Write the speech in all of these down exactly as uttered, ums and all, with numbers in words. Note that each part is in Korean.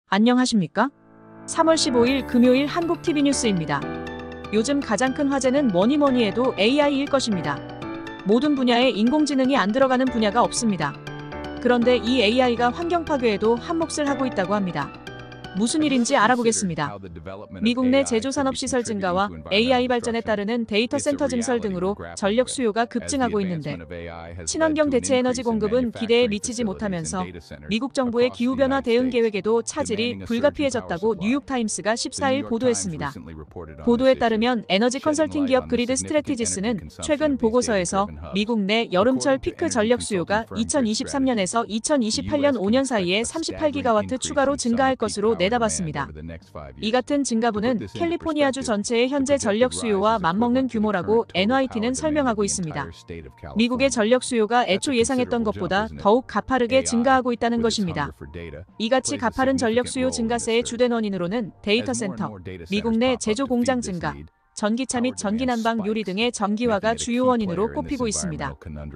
안녕하십니까? 삼월 십오일 금요일 한국 티비 뉴스입니다. 요즘 가장 큰 화제는 뭐니뭐니 해도 에이아이일 것입니다. 모든 분야에 인공지능이 안 들어가는 분야가 없습니다. 그런데 이 에이아이가 환경 파괴에도 한몫을 하고 있다고 합니다. 무슨 일인지 알아보겠습니다. 미국 내 제조산업 시설 증가와 에이아이 발전에 따르는 데이터 센터 증설 등으로 전력 수요가 급증하고 있는데 친환경 대체 에너지 공급은 기대에 미치지 못하면서 미국 정부의 기후변화 대응 계획에도 차질이 불가피해졌다고 뉴욕타임스가 십사일 보도했습니다. 보도에 따르면 에너지 컨설팅 기업 그리드 스트래티지스는 최근 보고서에서 미국 내 여름철 피크 전력 수요가 이천이십삼년에서 이천이십팔년 오년 사이에 삼십팔 기가와트 추가로 증가할 것으로 내다봤습니다. 이 같은 증가분은 캘리포니아주 전체의 현재 전력 수요와 맞먹는 규모라고 엔와이티는 설명하고 있습니다. 미국의 전력 수요가 애초 예상했던 것보다 더욱 가파르게 증가하고 있다는 것입니다. 이같이 가파른 전력 수요 증가세의 주된 원인으로는 데이터 센터, 미국 내 제조 공장 증가, 전기차 및 전기 난방 요리 등의 전기화가 주요 원인으로 꼽히고 있습니다.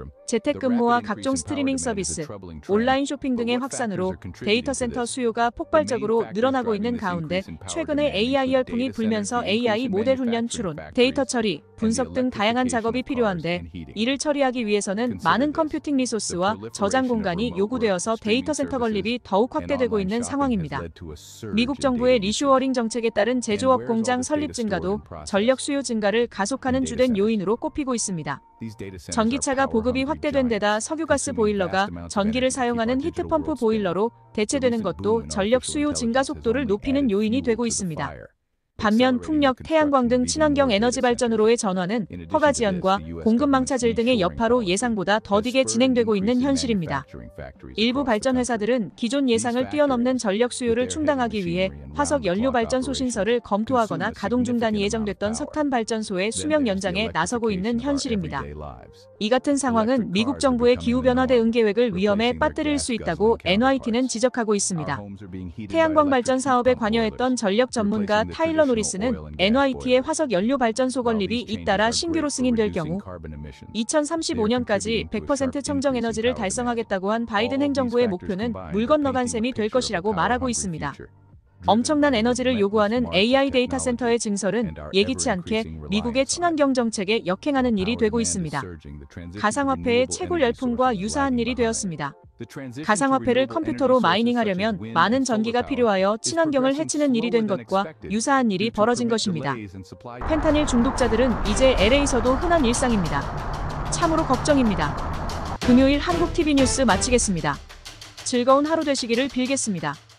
재택근무와 각종 스트리밍 서비스, 온라인 쇼핑 등의 확산으로 데이터 센터 수요가 폭발적으로 늘어나고 있는 가운데 최근에 에이아이 열풍이 불면서 에이아이 모델 훈련 추론, 데이터 처리, 분석 등 다양한 작업이 필요한데 이를 처리하기 위해서는 많은 컴퓨팅 리소스와 저장 공간이 요구되어서 데이터 센터 건립이 더욱 확대되고 있는 상황입니다. 미국 정부의 리슈어링 정책에 따른 제조업 공장 설립 증가도 전력 수요 증가를 가속하는 주된 요인으로 꼽히고 있습니다. 전기차가 보급이 확대된 데다 석유가스 보일러가 전기를 사용하는 히트펌프 보일러로 대체되는 것도 전력 수요 증가 속도를 높이는 요인이 되고 있습니다. 반면 풍력, 태양광 등 친환경 에너지 발전으로의 전환은 허가 지연과 공급 망차질 등의 여파로 예상보다 더디게 진행되고 있는 현실입니다. 일부 발전 회사들은 기존 예상을 뛰어넘는 전력 수요를 충당하기 위해 화석 연료 발전소 신설을 검토하거나 가동 중단이 예정됐던 석탄 발전소의 수명 연장에 나서고 있는 현실입니다. 이 같은 상황은 미국 정부의 기후변화 대응 계획을 위험에 빠뜨릴 수 있다고 엔와이티는 지적하고 있습니다. 태양광 발전 사업에 관여했던 전력 전문가 타일러 노리스는 엔와이티의 화석 연료 발전소 건립이 잇따라 신규로 승인될 경우 이천삼십오년까지 백 퍼센트 청정 에너지를 달성하겠다고 한 바이든 행정부의 목표는 물 건너간 셈이 될 것이라고 말하고 있습니다. 엄청난 에너지를 요구하는 에이아이 데이터 센터의 증설은 예기치 않게 미국의 친환경 정책에 역행하는 일이 되고 있습니다. 가상화폐의 채굴 열풍과 유사한 일이 되었습니다. 가상화폐를 컴퓨터로 마이닝하려면 많은 전기가 필요하여 친환경을 해치는 일이 된 것과 유사한 일이 벌어진 것입니다. 펜타닐 중독자들은 이제 엘에이에서도 흔한 일상입니다. 참으로 걱정입니다. 금요일 한국 티비 뉴스 마치겠습니다. 즐거운 하루 되시기를 빌겠습니다.